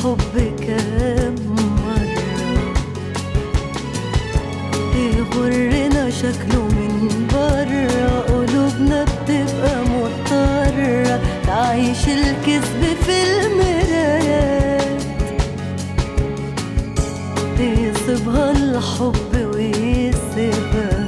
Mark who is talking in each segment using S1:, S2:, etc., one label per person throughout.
S1: الحب كام مرة يغرنا شكله من برا، قلوبنا بتبقى مضطرة تعيش الكذب في المرايات، يصيبها الحب ويسيبها.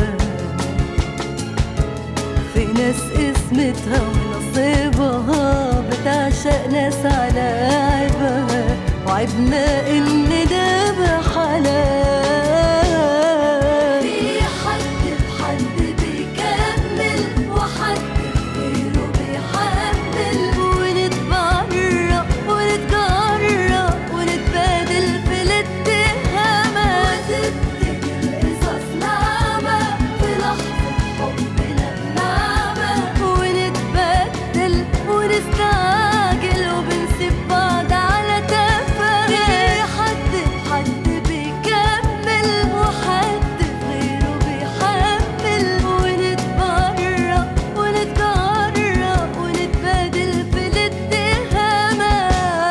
S1: في ناس اسمتها ونصيبها بتعشق ناس على عيبها، وعيبنا ان ده بحلال. في حد بحد بيكمل وحد غيره بيحمل، ونتبرق ونتجرأ ونتبادل في الاتهامات، وتبتدي القصص ناعمة في لحظة حبنا بنعمة، ونتبدل ونستعجل وبنسيب بعض على تفاهة. في حد بحد بيكمل وحد غيره بيحمل، ونتبرق ونتجرأ ونتبادل في الاتهامات.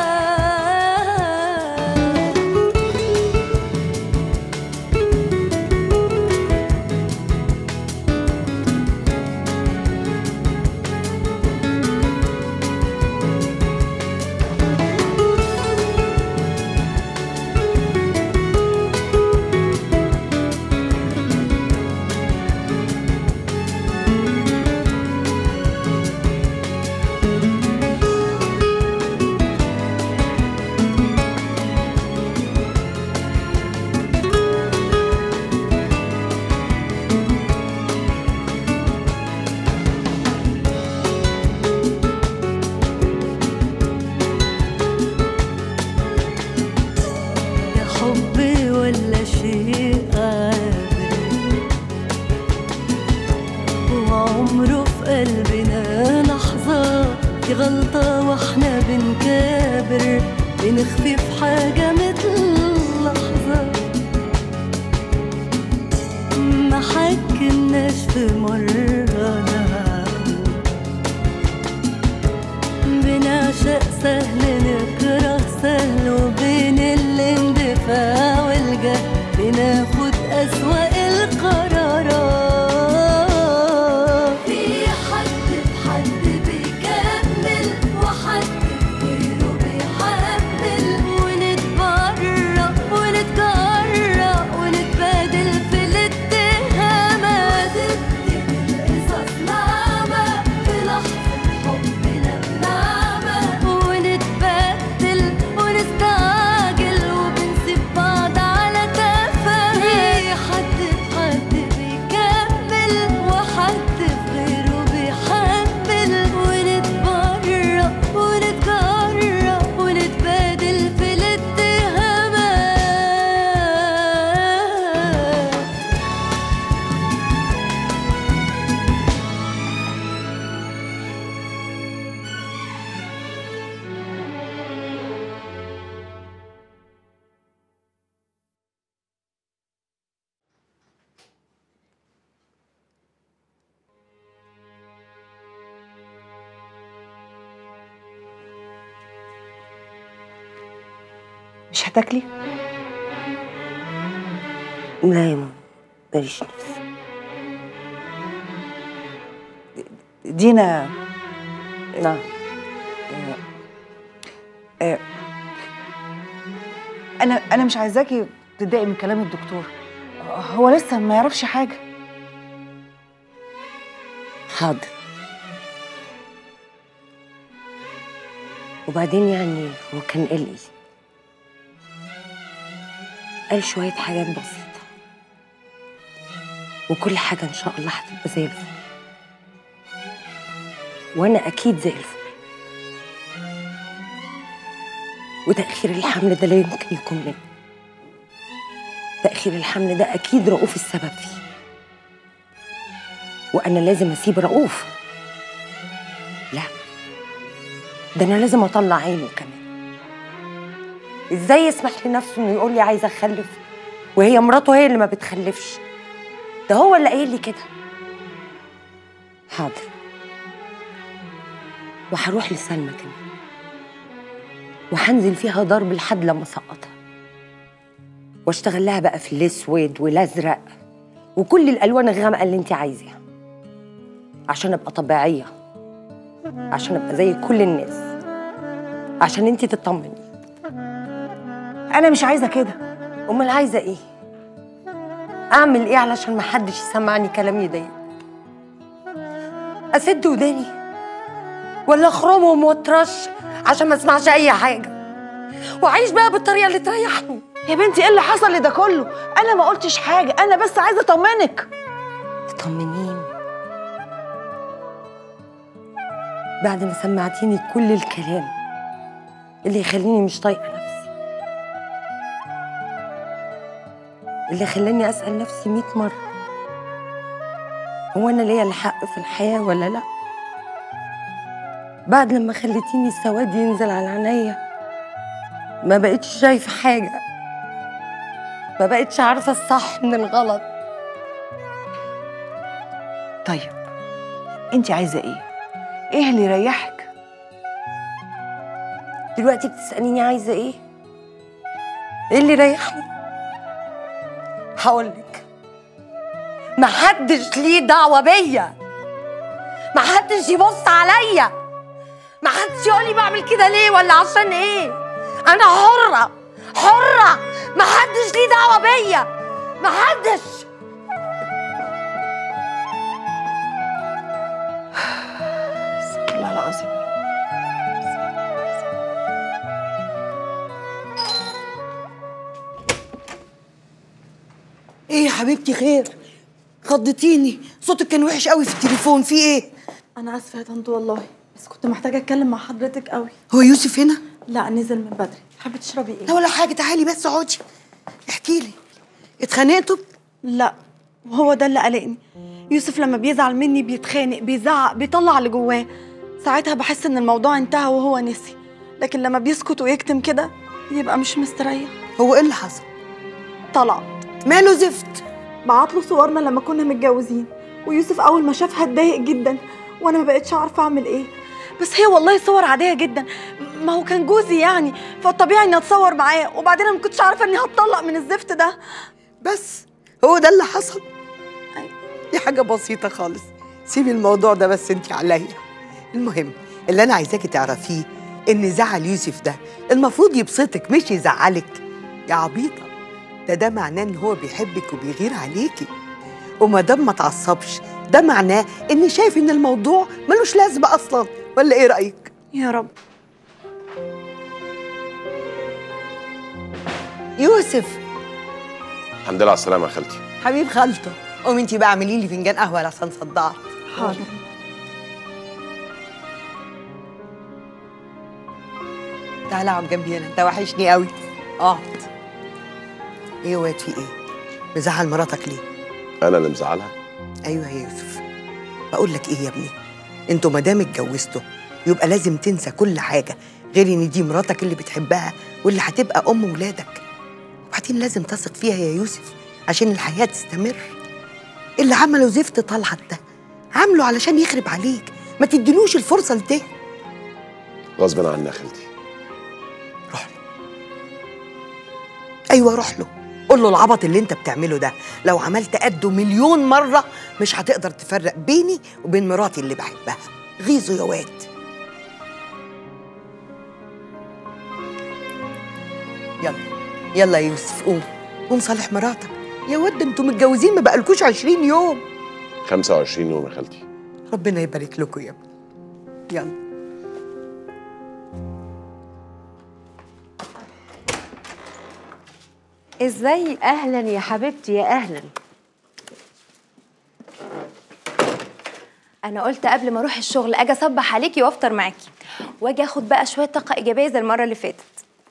S1: ده حب ولا شيء عابر، وعمره في قلبنا لحظة دي غلطة واحنا بنكابر، بنخفي في حاجة مثل لحظة. ما حكمناش في مرة نعقل، بنعشق سهل نكره سهل، وبين الاندفاع والجهل بناخد أسوأ القرارات. في حد بحد بيكمل وحد غيره بيحمل، ونتبرق ونتجرأ ونتبادل في الاتهامات، تبتدي القصص ناعمة في لحظة حبنا بنعمة، ونتبدل ونستعجل وبنسيب بعض على تفاهة. في حد بحد بيكمل وحد غيره بيحمل، ونتبرق ونتجرأ ونتبادل في الاتهامات.
S2: مش هتاكلي؟
S3: لا يا ماما، ماليش نفس.
S2: دينا.
S3: نعم.
S2: انا مش عايزاكي تتضايقي من كلام الدكتور، هو لسه ما يعرفش حاجه.
S3: حاضر. وبعدين يعني هو كان قال ايه؟ قال شوية حاجات بسيطة، وكل حاجة إن شاء الله هتبقى زي الفل، وأنا أكيد زي الفل. وتأخير الحمل ده لا يمكن يكون مني. تأخير الحمل ده أكيد رؤوف السبب فيه، وأنا لازم أسيب رؤوف. لا، ده أنا لازم أطلع عينه كمان. إزاي يسمح لنفسه إنه يقول لي عايزة أخلف وهي مراته هي اللي ما بتخلفش؟ ده هو اللي قايل لي كده. حاضر، وهروح لسلمى كمان. وهنزل فيها ضرب لحد لما اسقطها، واشتغل لها بقى في الاسود والازرق وكل الالوان الغامقه اللي انت عايزاها، عشان ابقى طبيعيه، عشان ابقى زي كل الناس، عشان انت تطمني.
S2: انا مش عايزه كده.
S3: امال عايزه ايه؟ اعمل ايه علشان ما حدش يسمعني كلام يضايق؟ اسد وداني ولا اخرمهم واترش عشان ما اسمعش اي حاجه واعيش بقى بالطريقه اللي تريحني؟
S2: يا بنتي ايه اللي حصل لده كله؟ انا ما قلتش حاجه، انا بس عايزه اطمنك.
S3: تطمنيني بعد ما سمعتيني كل الكلام اللي يخليني مش طايقه نفسي، اللي خلاني اسال نفسي 100 مره هو انا ليا الحق في الحياه ولا لا؟ بعد لما خليتيني السواد ينزل على عينيا ما بقتش شايفه حاجه، ما بقتش عارفه الصح من الغلط.
S2: طيب انت عايزه ايه؟ ايه اللي يريحك؟
S3: دلوقتي بتساليني عايزه ايه؟ ايه اللي يريحني؟ هقولك، محدش ليه دعوه بيا، محدش يبص عليا، محدش يقولي بعمل كده ليه ولا عشان ايه. انا حره حره، محدش ليه دعوه بيا، محدش.
S2: استغفر الله العظيم.
S4: ايه يا حبيبتي خير؟ خضتيني، صوتك كان وحش قوي في التليفون، في ايه؟
S5: أنا آسفة يا طنط والله، بس كنت محتاجة أتكلم مع حضرتك قوي.
S4: هو يوسف هنا؟
S5: لا نزل من بدري. تحبي تشربي إيه؟
S4: لا ولا حاجة، تعالي بس اقعدي احكي لي. اتخانقتوا؟
S5: لا، وهو ده اللي قلقني. يوسف لما بيزعل مني بيتخانق، بيزعق، بيطلع اللي جواه. ساعتها بحس إن الموضوع انتهى وهو نسي، لكن لما بيسكت ويكتم كده يبقى مش مستريح.
S4: هو ايه اللي حصل؟
S5: طلعت
S4: ماله زفت؟
S5: بعتله صورنا لما كنا متجوزين، ويوسف أول ما شافها اتضايق جدا، وأنا ما بقتش عارفة أعمل إيه. بس هي والله صور عادية جدا، ما هو كان جوزي يعني، فالطبيعي إني أتصور معاه، وبعدين أنا ما كنتش عارفة إني هتطلق من الزفت ده.
S4: بس هو ده اللي حصل؟
S5: أيوة.
S4: دي حاجة بسيطة خالص، سيبي الموضوع ده بس انت عليا. المهم اللي انا عايزاكي تعرفيه ان زعل يوسف ده المفروض يبسطك مش يزعلك. يا عبيطة، ده معناه ان هو بيحبك وبيغير عليكي، وما دام ما تعصبش ده معناه ان شايف ان الموضوع ملوش لازمة اصلا، ولا ايه رأيك؟
S5: يا رب.
S4: يوسف،
S6: الحمد لله على السلامة يا خالتي.
S4: حبيب خالته، قومي انتي بقى اعملي لي فنجان قهوة عشان صدعت.
S5: حاضر.
S4: تعالى اقعد جنبي هنا، انت وحشني قوي. اقعد. ايه يا واد، في ايه؟ مزعل مراتك ليه؟
S6: أنا اللي مزعلها؟
S4: ايوه يا يوسف. بقول لك ايه يا ابني، انتوا ما دام اتجوزتوا يبقى لازم تنسى كل حاجه، غير ان دي مراتك اللي بتحبها واللي هتبقى ام ولادك. وبعدين لازم تثق فيها يا يوسف عشان الحياه تستمر. اللي عمله زفت طلعت ده عامله علشان يخرب عليك، ما تديلوش الفرصه لده.
S6: غصب عني يا خالتي.
S4: روح له. ايوه روح له، قول له العبط اللي انت بتعمله ده لو عملت قده مليون مره مش هتقدر تفرق بيني وبين مراتي اللي بحبها. غيظه يا واد. يلا يلا يا يوسف، قوم صالح مراتك. يا واد انتوا متجوزين ما بقالكوش 20 يوم.
S6: 25 يوم يا خالتي.
S4: ربنا يبارك لكم يا ابني. يلا.
S7: ازاي؟ اهلا يا حبيبتي، يا اهلا.
S1: انا قلت قبل ما اروح الشغل اجي اصبح عليكي وافطر معاكي، واجي اخد بقى شويه طاقه ايجابيه زي المره اللي فاتت.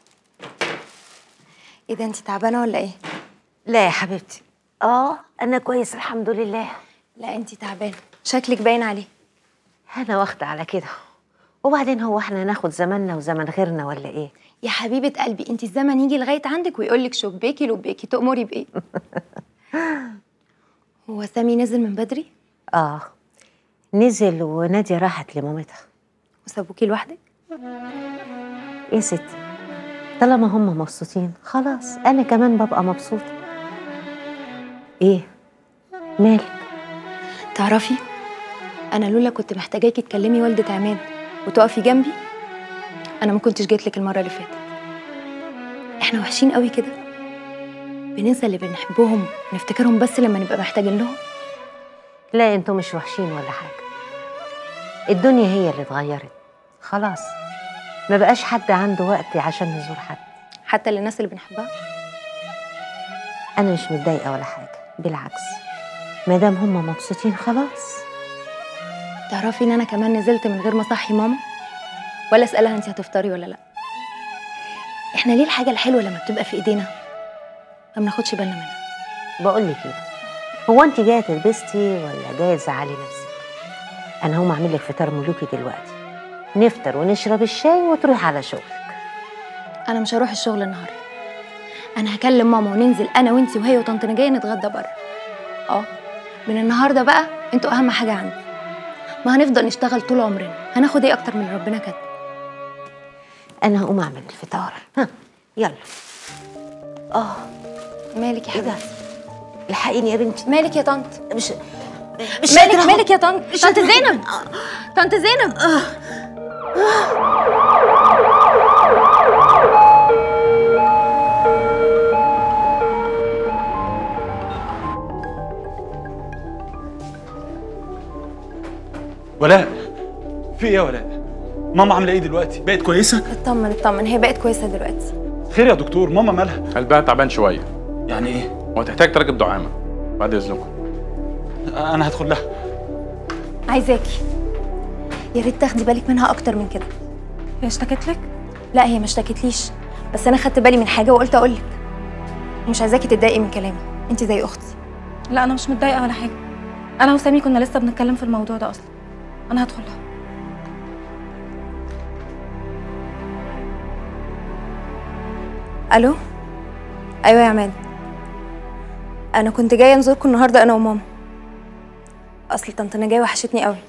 S1: ايه ده، انت تعبانه ولا ايه؟
S7: لا يا حبيبتي، انا كويس الحمد لله.
S1: لا انت تعبانه، شكلك باين عليه.
S7: انا واخده على كده، وبعدين هو احنا ناخد زماننا وزمن غيرنا ولا ايه؟
S1: يا حبيبه قلبي، انت الزمن يجي لغايه عندك ويقول لك شبيكي لبيكي، تأمري بايه؟ هو سامي نزل من بدري؟
S7: نزل، ونادية راحت لمامتها.
S1: وسابوكي لوحدك؟
S7: يا ستي طالما هم مبسوطين خلاص انا كمان ببقى مبسوطه. ايه مالك؟
S1: تعرفي انا لولا كنت محتاجاكي تكلمي والدة عماد وتقفي جنبي انا ما كنتش جيت لك المره اللي فاتت. احنا وحشين قوي كده، بننسى اللي بنحبهم ونفتكرهم بس لما نبقى محتاجين لهم.
S7: لا انتوا مش وحشين ولا حاجه، الدنيا هي اللي اتغيرت خلاص، ما بقاش حد عنده وقت عشان نزور حد،
S1: حتى للناس اللي بنحبها.
S7: انا مش متضايقه ولا حاجه، بالعكس ما دام هم مبسوطين خلاص.
S1: تعرفي ان انا كمان نزلت من غير ما اصحي ماما ولا اسالها انت هتفطري ولا لا. احنا ليه الحاجه الحلوه لما بتبقى في ايدينا ما بناخدش بالنا منها؟
S7: بقول لك ايه، هو انت جايه تلبستي ولا جايه تزعلي نفسك؟ انا هقوم اعمل لك فطار ملوكي دلوقتي، نفطر ونشرب الشاي وتروح على شغلك.
S1: انا مش هروح الشغل النهارده، انا هكلم ماما وننزل انا وانتي وهي وطنط نجايه نتغدى بره. من النهارده بقى انتوا اهم حاجه عندي، ما هنفضل نشتغل طول عمرنا، هناخد ايه اكتر من اللي ربنا كاتبه؟
S7: انا هقوم اعمل الفطار. ها يلا.
S1: مالك يا حبيبتي؟
S7: الحقيني يا بنتي.
S1: مالك يا طنط؟
S7: مش
S1: مالك يا طنط؟ طنط زينب، طنط زينب.
S8: ولاء، في ايه يا ولاء؟ ماما عامله ايه دلوقتي؟ بقت كويسه؟
S1: اطمن، هي بقت كويسه دلوقتي.
S8: خير يا دكتور، ماما مالها؟
S9: قلبها تعبان شويه.
S8: يعني ايه؟
S9: وهتحتاج تركب دعامه بعد اذنكم.
S8: انا هدخل لها.
S1: عايزاكي يا ريت تاخدي بالك منها اكتر من كده.
S5: هي اشتكت لك؟
S1: لا هي ما اشتكتليش، بس انا خدت بالي من حاجه وقلت اقول لك. ومش عايزاكي تتضايقي من كلامي، انت زي اختي.
S5: لا انا مش متضايقه ولا حاجه، انا وسامي كنا لسه بنتكلم في الموضوع ده اصلا. انا هدخل لها.
S1: الو، ايوه يا عماد، انا كنت جايه نزوركم النهارده انا وماما، اصل طنط نجايه وحشتني قوي.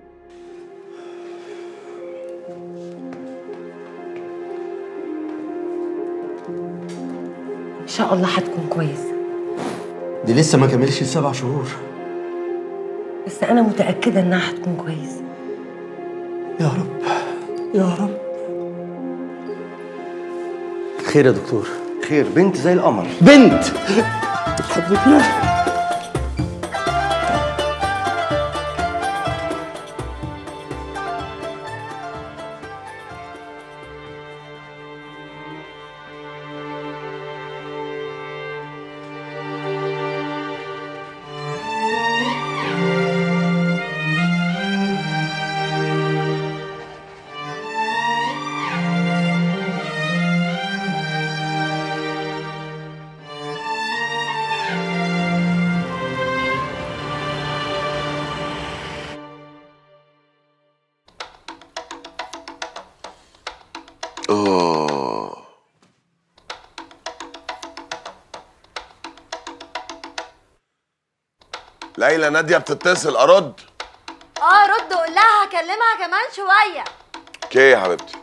S3: ان شاء الله هتكون كويسه،
S10: دي لسه ما كملش ال7 شهور.
S3: بس انا متاكده انها هتكون كويسه.
S10: يا رب يا رب. خير يا دكتور؟ خير، بنت زي القمر. بنت الحمد لله.
S6: ليلى، نادية بتتصل، ارد؟
S11: رد وقول لها هكلمها كمان شويه.
S6: اوكي يا حبيبتي.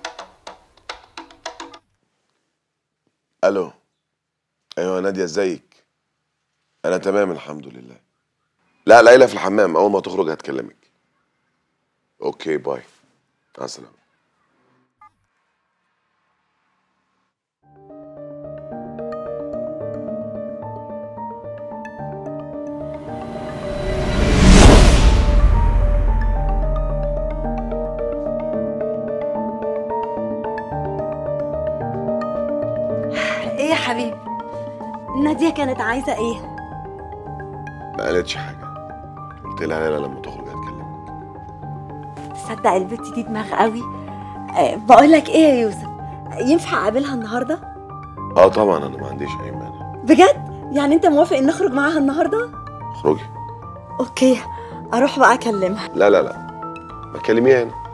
S6: الو. ايوه نادية، ازيك؟ انا تمام الحمد لله. لا ليلى في الحمام، اول ما تخرج هتكلمك. اوكي باي، مع السلامه.
S11: ايه يا حبيبي؟ نادية كانت عايزة ايه؟
S6: ما قالتش حاجه، قلت لها ليلى لما تخرج هتكلمك.
S11: تصدق البت دي دماغ قوي. بقول لك ايه يا يوسف، ينفع اقابلها النهارده؟
S6: طبعا، انا ما عنديش اي مانع.
S11: بجد؟ يعني انت موافق ان نخرج معاها النهارده؟
S6: اخرجي.
S11: اوكي، اروح بقى اكلمها.
S6: لا لا لا، ما تكلميها هنا.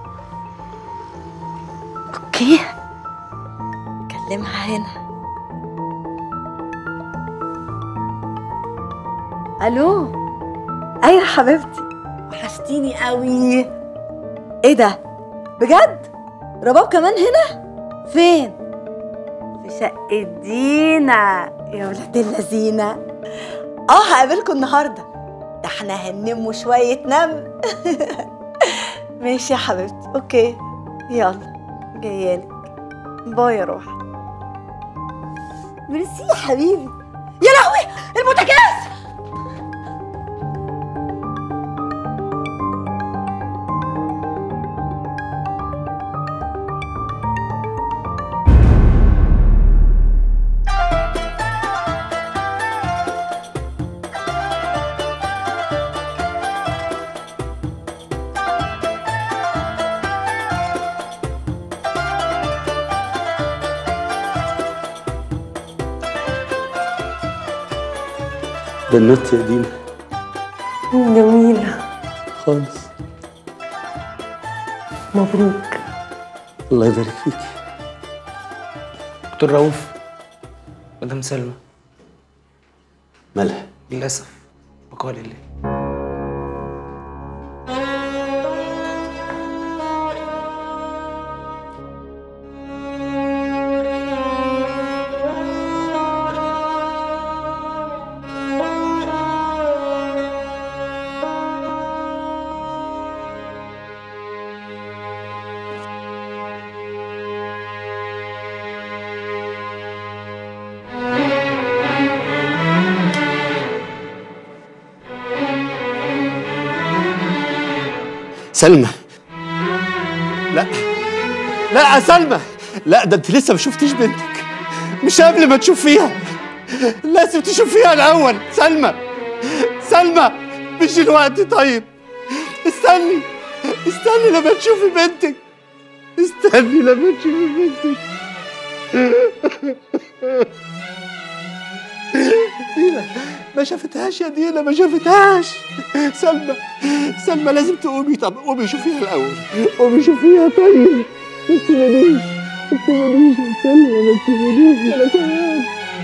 S11: اوكي، اكلمها هنا. الو. ايوه حبيبتي، وحشتيني قوي. ايه ده؟ بجد؟ رباب كمان هنا؟ فين؟ في شقة دينا يا ولاد اللذينة. هقابلكم النهارده، ده احنا هننموا شوية نم. ماشي يا حبيبتي، اوكي يلا جايالك. باي يا روحي. ميرسي يا حبيبي. يا لهوي البوتاجاز!
S10: بنوتي يا دينا.
S3: جميلة
S10: خالص.
S3: مبروك.
S10: الله يبارك فيكي.
S12: دكتور رؤوف، مدام سلمى
S10: مالها؟
S12: للأسف بقاء لله.
S10: سلمى. لا لا يا سلمى، لا ده انت لسه ما شفتيش بنتك، مش قبل ما تشوفيها، لازم تشوفيها الاول. سلمى سلمى مش دلوقتي. طيب استني لما تشوفي بنتك، استني لما تشوفي بنتك. دينا ما شافتهاش يا دينا، ما شافتهاش. سلمى لازم تقومي. طب قومي شوفيها الأول، قومي شوفيها. طيب ما تسيبنيش يا سلمى، ما تسيبنيش أنا كمان.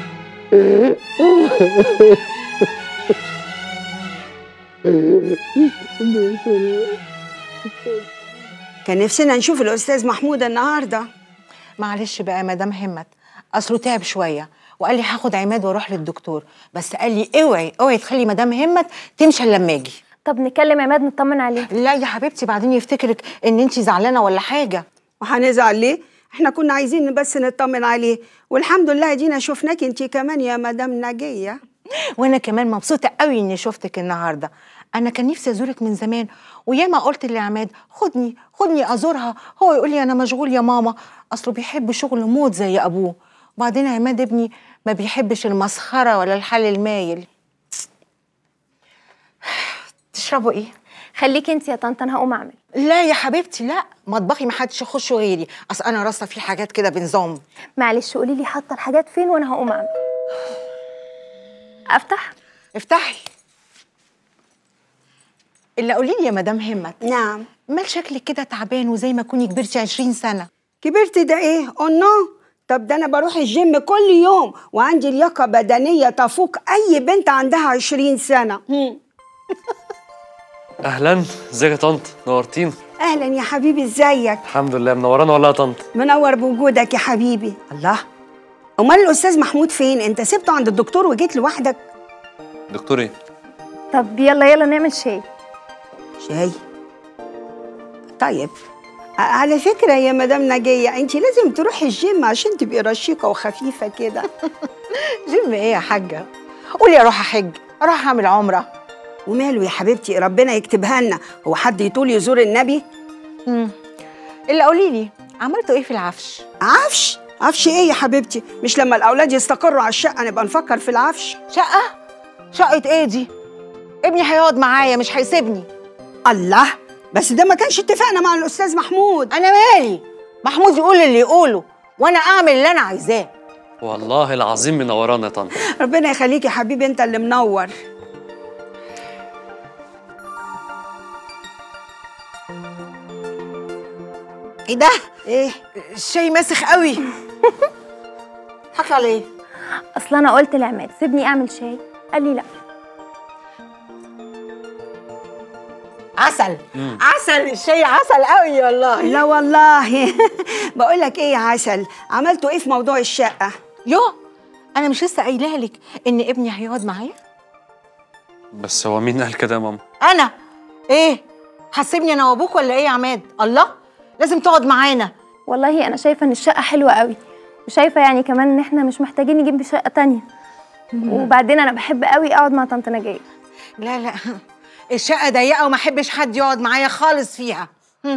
S13: كان نفسنا نشوف الأستاذ محمود النهارده.
S14: معلش بقى يا مدام همت، اصله تعب شويه وقال لي هاخد عماد واروح للدكتور، بس قال لي اوعي تخلي مدام همت تمشي الا لما اجي.
S1: طب نكلم عماد نطمن عليه.
S14: لا يا حبيبتي، بعدين يفتكرك ان انت زعلانه ولا حاجه.
S13: وهنزعل ليه؟ احنا كنا عايزين بس نطمن عليه، والحمد لله دينا شفناكي انت كمان يا مدام نجيه.
S14: وانا كمان مبسوطه قوي اني شفتك النهارده. انا كان نفسي ازورك من زمان، وياما قلت لعماد خدني ازورها، هو يقول لي انا مشغول يا ماما، اصله بيحب شغل موت زي ابوه. وبعدين عماد ابني ما بيحبش المسخره ولا الحل المايل. تشربوا ايه؟
S1: خليكي انت يا طنط، انا هقوم اعمل.
S14: لا يا حبيبتي لا، مطبخي ما حدش يخشه غيري، اصل انا راسه فيه حاجات كده بنظام.
S1: معلش قولي لي حاطه الحاجات فين وانا هقوم اعمل. افتح؟
S14: افتحي. الا قولي لي يا مدام همت.
S13: نعم.
S14: مال شكلك كده تعبان وزي ما كوني كبرتي 20 سنه.
S13: كبرت ده ايه؟ طب ده انا بروح الجيم كل يوم وعندي لياقه بدنيه تفوق اي بنت عندها 20 سنه.
S15: اهلا، ازيك يا طنط؟ نورتينا.
S13: اهلا يا حبيبي، ازيك؟
S15: الحمد لله. منورانا والله يا طنط.
S13: منور بوجودك يا حبيبي. الله، امال الاستاذ محمود فين؟ انت سبته عند الدكتور وجيت لوحدك؟
S15: دكتور ايه؟
S1: طب يلا نعمل شاي.
S13: طيب على فكره يا مدام نجيه، انت لازم تروحي الجيم عشان تبقي رشيقه وخفيفه كده.
S14: جيم ايه يا حاجه؟ قولي اروح احج، اروح اعمل عمره.
S13: وماله يا حبيبتي، ربنا يكتبها لنا. هو حد يطول يزور النبي؟
S14: الا قولي لي عملتوا ايه في العفش؟
S13: عفش ايه يا حبيبتي؟ مش لما الاولاد يستقروا على الشقه نبقى نفكر في العفش.
S14: شقه ايه دي؟ ابني هيقعد معايا مش هيسيبني.
S13: الله، بس ده ما كانش اتفقنا مع الاستاذ محمود.
S14: انا مالي؟ محمود يقول اللي يقوله وانا اعمل اللي انا عايزاه.
S15: والله العظيم منورانا يا طنط.
S13: ربنا يخليك يا حبيبي، انت اللي منور.
S14: ايه ده؟
S13: ايه؟
S14: الشاي ماسخ قوي. حكى على ايه؟
S1: اصل انا قلت لعماد سيبني اعمل شاي، قال لي لا.
S14: عسل عسل، الشاي عسل قوي والله.
S13: لا والله. بقول لك ايه يا عسل، عملتوا ايه في موضوع الشقه؟
S14: انا مش لسه قايله لك ان ابني هيقعد معايا؟
S15: بس هو مين قال كده يا ماما؟
S14: انا ايه هتسيبني انا وابوك ولا ايه يا عماد؟ الله، لازم تقعد معانا.
S1: والله انا شايفه ان الشقه حلوه قوي، وشايفه يعني كمان ان احنا مش محتاجين نجيب شقه تانية. وبعدين انا بحب قوي اقعد مع طنط نجاة.
S14: لا الشقه ضيقه وما احبش حد يقعد معايا خالص فيها.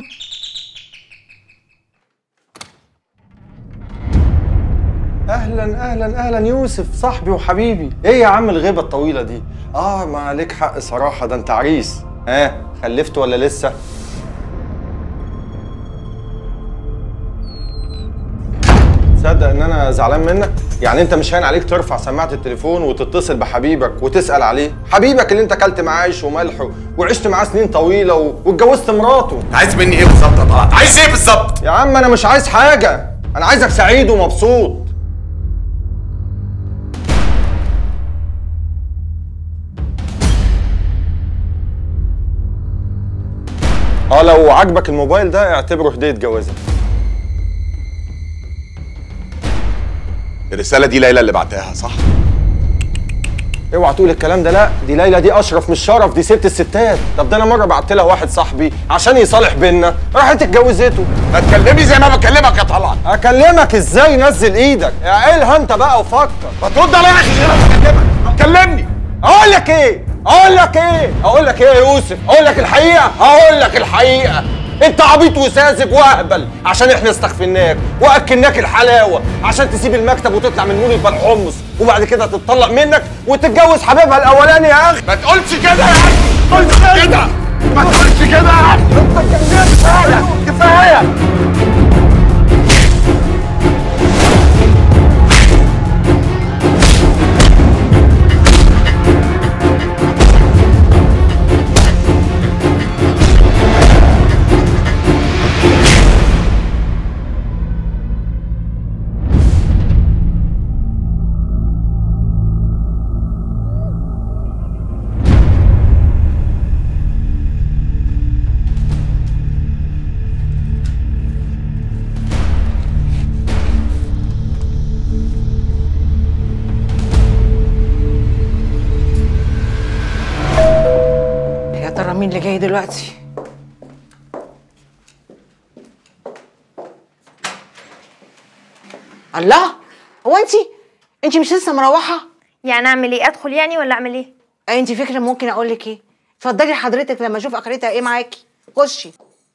S16: اهلا اهلا اهلا يوسف صاحبي وحبيبي. ايه يا عم الغيبه الطويله دي؟ ما عليك حق صراحه، ده انت عريس. خلفت ولا لسه؟ تصدق ان انا زعلان منك؟ يعني انت مش هين عليك ترفع سماعه التليفون وتتصل بحبيبك وتسال عليه؟ حبيبك اللي انت اكلت معاه عيش وملح وعشت معاه سنين طويله واتجوزت مراته.
S6: عايز مني ايه بالظبط يا طلعت؟ عايز ايه بالظبط؟
S16: يا عم انا مش عايز حاجه، انا عايزك سعيد ومبسوط. لو عجبك الموبايل ده اعتبره هديه جوازك.
S6: الرسالة دي ليلى اللي بعتها صح؟
S16: اوعى تقول الكلام ده، لا دي ليلى دي اشرف مش شرف، دي ست الستات. طب ده انا مره بعت لها واحد صاحبي عشان يصالح بينا، راحت اتجوزته.
S6: ما تكلمني زي ما بكلمك يا طلعت.
S16: اكلمك ازاي؟ نزل ايدك، اعقلها انت بقى وفكر.
S6: ما ترد عليا يا اخي غير بكلمك، ما تكلمني.
S16: اقول لك ايه يا يوسف؟ اقول لك الحقيقه. انت عبيط وساذج واهبل عشان احنا استغفلناك واكلناك الحلاوه عشان تسيب المكتب وتطلع من مول الحمص، وبعد كده تتطلق منك وتتجوز حبيبها الاولاني يا اخي.
S6: ما تقولش كده يا اخي، ما تقولش كده يا اخي. كفايه.
S14: مين اللي جاي دلوقتي؟ الله، هو انت مش لسه مروحه؟
S1: يعني اعمل ايه؟ ادخل يعني ولا اعمل ايه؟
S14: انت فكره ممكن اقول لك ايه؟ اتفضلي حضرتك لما اشوف اخرتها ايه معاكي. خشي.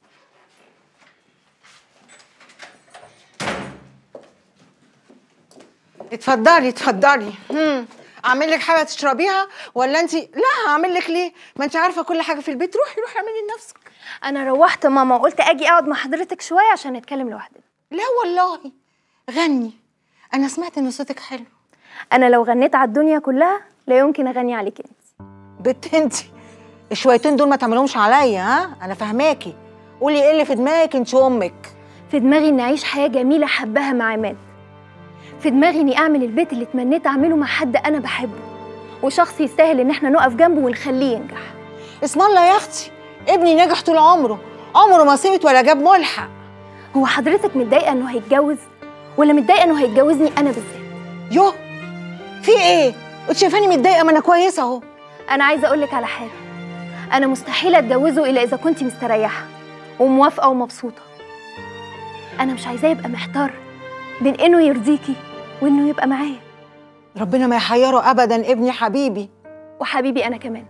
S14: اتفضلي. اعمل لك حاجه تشربيها ولا انت؟ لا هعمل لك ليه؟ ما انت عارفه كل حاجه في البيت. روحي اعملي لنفسك.
S1: انا روحت ماما وقلت اجي اقعد مع حضرتك شويه عشان نتكلم لوحدنا.
S14: لا والله، غني. انا سمعت ان صوتك حلو.
S1: انا لو غنيت على الدنيا كلها لا يمكن اغني عليك انت.
S14: بنت انت، الشويتين دول ما تعملهمش عليا. انا فاهماكي. قولي ايه اللي في دماغك انت وامك.
S1: في دماغي اني اعيش حياه جميله حبها مع عماد. في دماغي اني اعمل البيت اللي اتمنيت اعمله مع حد انا بحبه، وشخص يستاهل ان احنا نقف جنبه ونخليه ينجح.
S14: اسم الله يا اختي، ابني نجح طول عمره ما سقط ولا جاب ملحق.
S1: هو حضرتك متضايقه انه هيتجوز ولا متضايقه انه هيتجوزني انا بالذات؟
S14: في ايه؟ انت شايفاني متضايقه؟ ما انا كويسه اهو.
S1: انا عايزه اقول لك على حاجه، انا مستحيل اتجوزه الا اذا كنت مستريحه وموافقه ومبسوطه. انا مش عايزاه يبقى محتار بين انه يرضيكي وانه يبقى معايا.
S14: ربنا ما يحيره ابدا ابني حبيبي
S1: وحبيبي انا كمان.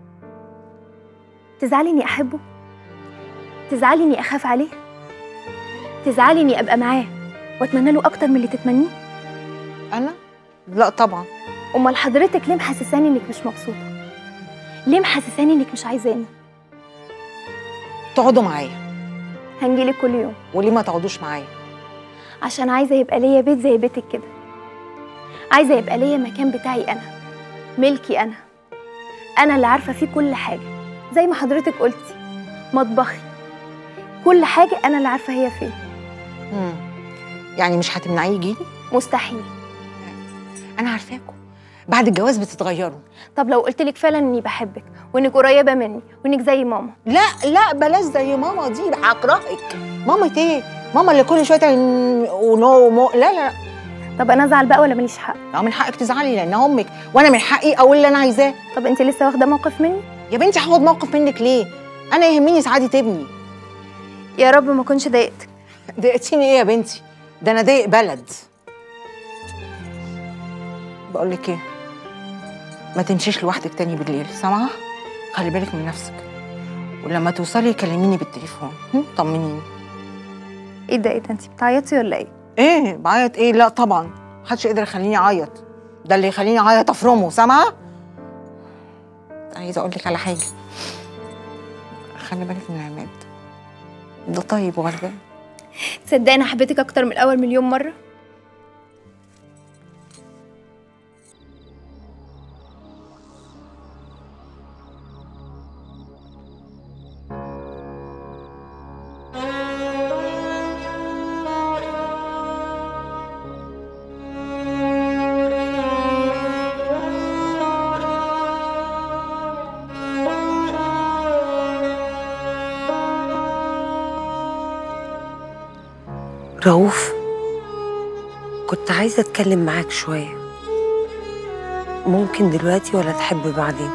S1: تزعلي اني احبه؟ تزعلي اني اخاف عليه؟ تزعلي اني ابقى معاه واتمنى له اكتر من اللي تتمنيه؟
S14: انا؟ لا طبعا.
S1: امال حضرتك ليه محسساني انك مش مبسوطه؟ ليه محسساني انك مش عايزاني؟
S14: تقعدوا معايا.
S1: هنجيلك كل يوم.
S14: وليه ما تقعدوش معايا؟
S1: عشان عايزه يبقى ليا بيت زي بيتك كده. عايزه يبقى ليا مكان بتاعي انا، ملكي انا اللي عارفه فيه كل حاجه، زي ما حضرتك قلتي، مطبخي، كل حاجه انا اللي عارفه هي فين.
S14: يعني مش هتمنعيه يجيلي؟
S1: مستحيل.
S14: انا عارفاكم، بعد الجواز بتتغيروا.
S1: طب لو قلت لك فعلا اني بحبك وانك قريبه مني وانك زي ماما؟
S14: لا لا بلاش زي ماما دي، هكرهك. ماما ايه؟ ماما اللي كل شويه ونو لا لا.
S1: طب انا ازعل بقى ولا ماليش حق؟
S14: من حقك تزعلي لانها امك، وانا من حقي اقول اللي انا عايزاه.
S1: طب انت لسه واخده موقف مني؟
S14: يا بنتي هاخد موقف منك ليه؟ انا يهمني سعاده ابني.
S1: يا رب ما كنتش ضايقتك.
S14: ضايقتيني ايه يا بنتي؟ ده انا ضايق بلد. بقول لك ايه، ما تمشيش لوحدك تاني بالليل، سامعه؟ خلي بالك من نفسك، ولما توصلي كلميني بالتليفون طمنيني.
S1: ايه ده انت بتعيطي ولا ايه؟
S14: ايه بعيط ايه؟ لا طبعا محدش يقدر يخليني اعيط، ده اللي يخليني اعيط افرمه، سامعه؟ عايزه اقول لك على حاجه، خلي بالك من عماد، ده طيب وغلبان.
S1: تصدقي انا حبيتك اكتر من الاول مليون مره.
S3: رؤوف، كنت عايزة أتكلم معاك شوية، ممكن دلوقتي ولا تحب بعدين؟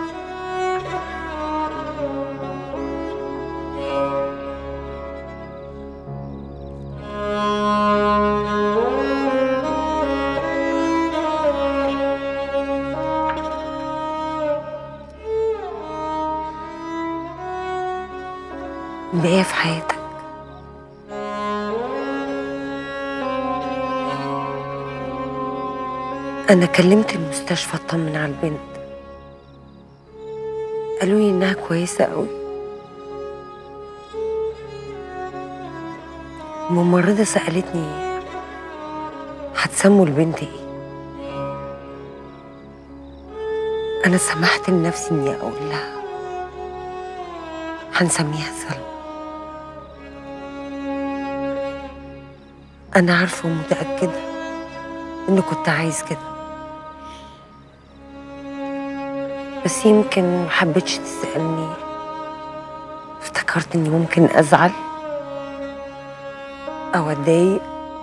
S3: إيه في حياتك؟ أنا كلمت المستشفى أطمن على البنت، قالوا لي إنها كويسة قوي. الممرضة سألتني هتسموا البنت إيه؟ أنا سمحت لنفسي إني أقول لها هنسميها سلمى. أنا عارفة ومتأكدة إنه كنت عايز كده، بس يمكن محبتش تسألني، افتكرت إني ممكن أزعل أو أتضايق،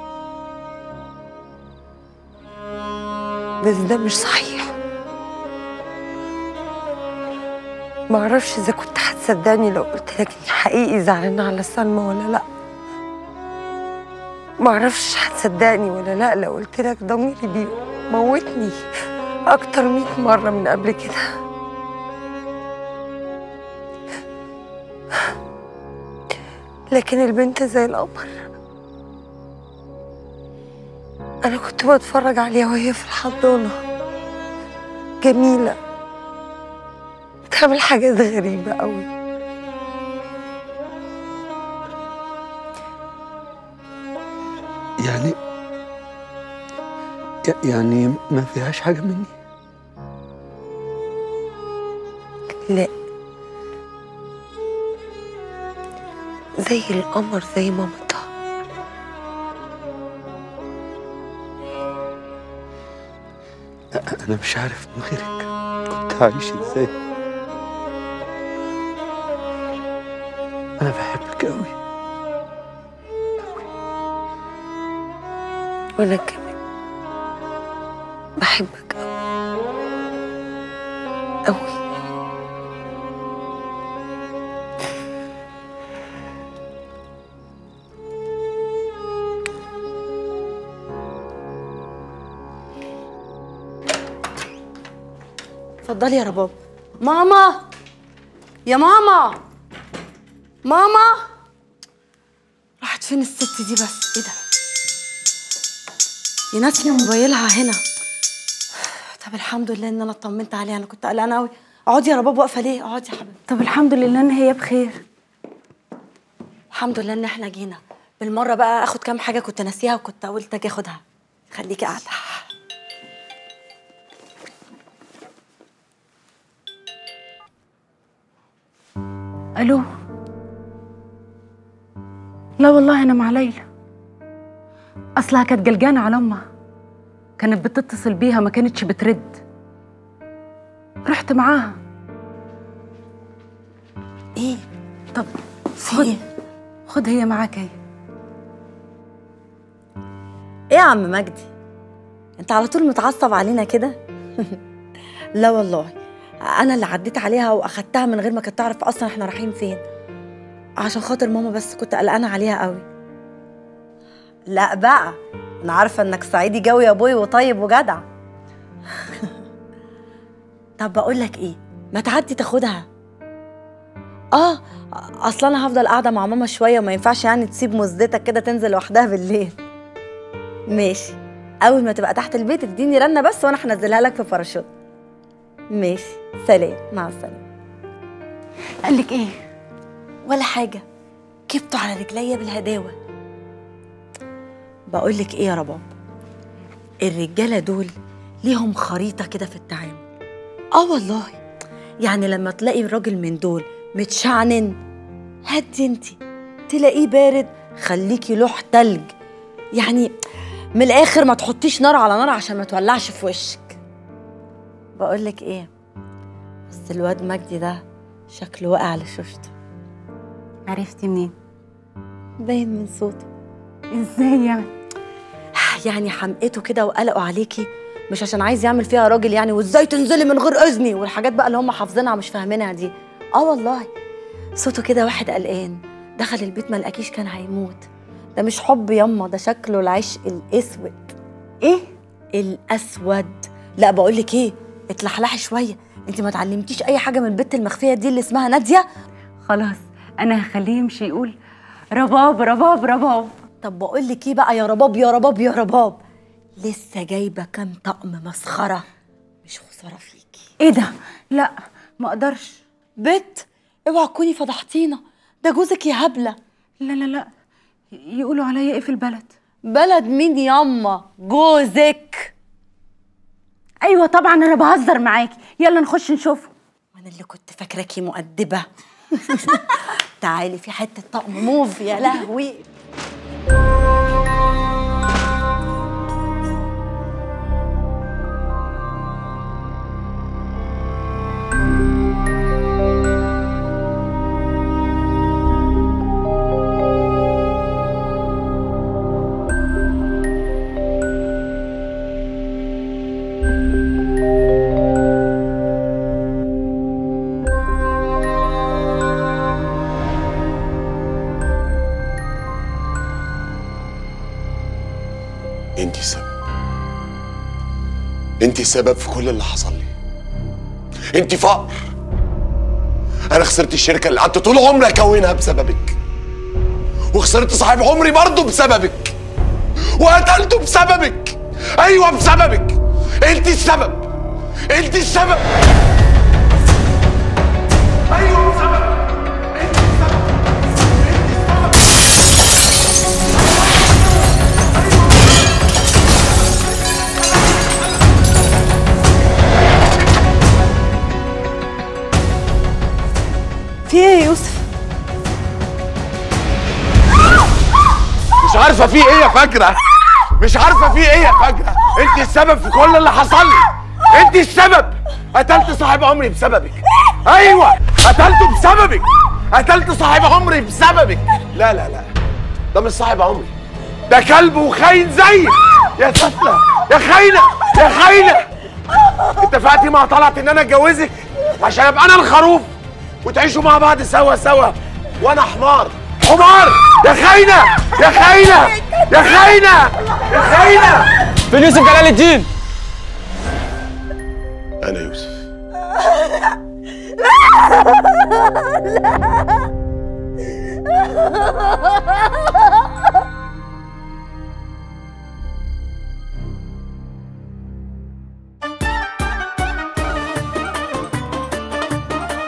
S3: بس ده مش صحيح. معرفش إذا كنت هتصدقني لو قلت لك إني حقيقي زعلانة على سلمى ولا لأ. معرفش هتصدقني ولا لأ لو قلت لك ضميري بيموتني أكتر 100 مرة من قبل كده. لكن البنت زي القمر، أنا كنت بتفرج عليها وهي في الحضانة، جميلة، بتعمل حاجات غريبة قوي.
S10: يعني ما فيهاش حاجة مني؟
S3: لا، زي القمر، زي مامتها.
S10: أنا مش عارف من غيرك كنت عايش إزاي. أنا بحبك أوي.
S3: وأنا كمان بحبك أوي أوي.
S11: اتفضلي يا رباب. ماما، يا ماما، ماما، راحت فين الست دي بس؟ ايه ده؟ يا ناسيه موبايلها هنا. طب الحمد لله ان انا اطمنت عليها، انا كنت قلقانه قوي. اقعدي يا رباب، واقفه ليه؟ اقعدي يا حبيبتي.
S5: طب الحمد لله ان هي بخير.
S11: الحمد لله ان احنا جينا. بالمره بقى اخد كام حاجه كنت ناسيها وكنت قلت اجي اخدها. خليكي قاعده.
S5: الو. لا والله انا مع ليلى، اصلها كانت جلجانه على امها، كانت بتتصل بيها ما كانتش بترد،
S11: رحت معاها.
S5: ايه؟
S11: طب خد هي معاك اهي.
S5: ايه يا عم مجدي؟ انت على طول متعصب علينا كده؟ لا والله، انا اللي عديت عليها واخدتها من غير ما كانت تعرف اصلا احنا رايحين فين، عشان خاطر ماما، بس كنت قلقانه عليها قوي. لا بقى، انا عارفه انك صعيدي جوي يا ابوي وطيب وجدع. طب بقول لك ايه، ما تعدي تاخدها. اصلا انا هفضل قاعده مع ماما شويه، وما ينفعش يعني تسيب مزدتك كده تنزل لوحدها بالليل. ماشي، اول ما تبقى تحت البيت اديني رنه بس وانا هنزلها لك في باراشوت. ماشي، سلام، مع السلامه.
S11: قال لك ايه؟
S5: ولا حاجه، كبته على رجليا بالهداوه. بقول لك ايه يا رباب، الرجاله دول ليهم خريطه كده في التعامل. والله، يعني لما تلاقي الراجل من دول متشعنن، هدي انتي، تلاقيه بارد، خليكي لوح تلج. يعني من الاخر ما تحطيش نار على نار عشان ما تولعش في وشك. بقول لك ايه، بس الواد مجدي ده شكله واقع على شوشته.
S11: عرفتي منين؟
S5: باين من صوته.
S11: ازاي يعني؟
S5: يعني حمقته كده وقلقوا عليكي، مش عشان عايز يعمل فيها راجل يعني، وازاي تنزلي من غير اذني والحاجات بقى اللي هم حافظينها مش فاهمينها دي. والله صوته كده واحد قلقان، دخل البيت ما لقاكيش كان هيموت. ده مش حب يما، ده شكله العشق الاسود.
S11: ايه؟
S5: الاسود. لا بقول لك ايه، اتلحلحي شويه، انت ما اتعلمتيش اي حاجه من البت المخفيه دي اللي اسمها ناديه.
S11: خلاص انا هخليه يمشي يقول رباب رباب رباب.
S5: طب بقول لك ايه بقى، يا رباب يا رباب يا رباب، لسه جايبه كام طقم مسخره، مش خساره فيكي.
S11: ايه ده؟ لا ما اقدرش.
S5: بت، اوعى تكوني فضحتينا، ده جوزك يا هبله.
S11: لا لا لا، يقولوا عليا ايه في البلد؟
S5: بلد مين ياما؟ جوزك.
S11: ايوه طبعا انا بهزر معاكي، يلا نخش نشوفه.
S5: انا اللي كنت فاكراكي مؤدبه. تعالي، في حته طقم موف، يا لهوي.
S6: انتي السبب، انتي السبب في كل اللي حصل لي. انتي فقر. انا خسرت الشركه اللي قعدت طول عمري اكونها بسببك، وخسرت صاحب عمري برضه بسببك، وقتلته بسببك. ايوه بسببك، انتي السبب، انتي السبب. ايوه بسببك.
S5: في ايه يا يوسف؟
S6: مش عارفه في ايه يا فجرة، مش عارفه في ايه يا فجرة. انت السبب في كل اللي حصل لي، انت السبب. قتلت صاحب عمري بسببك. ايوه قتلته بسببك، قتلت صاحب عمري بسببك. لا لا لا، ده مش صاحب عمري، ده كلب وخاين زيك. يا سفلة، يا خاينة، يا خاينة. اتفقتي مع طلعت ان انا اتجوزك عشان ابقى انا الخروف وتعيشوا مع بعض سوا سوا، وانا حمار. حمار يا خاينة، يا خاينة، يا خاينة، يا خاينة.
S15: فين يوسف جلال الدين؟
S6: انا يوسف.
S5: لا